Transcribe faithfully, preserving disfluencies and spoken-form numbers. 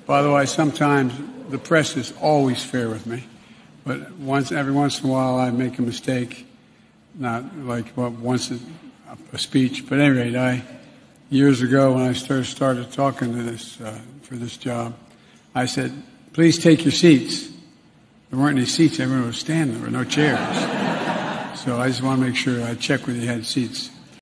By the way, sometimes the press is always fair with me, but once every once in a while I make a mistake. Not like well, once a, a speech, but at any rate, I years ago when I started started talking to this uh, for this job, I said, "Please take your seats." There weren't any seats; everyone was standing. There were no chairs. So I just want to make sure I check whether you had seats.